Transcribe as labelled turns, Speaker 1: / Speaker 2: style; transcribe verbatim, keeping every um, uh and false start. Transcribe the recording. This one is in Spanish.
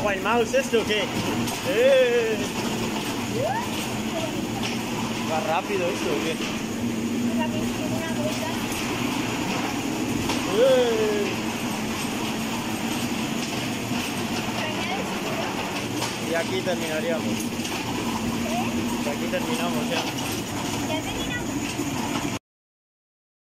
Speaker 1: agua el mouse esto o qué? ¡Eh! ¿Va rápido esto o qué? ¡Eh! Y aquí terminaríamos. Y aquí terminamos ya.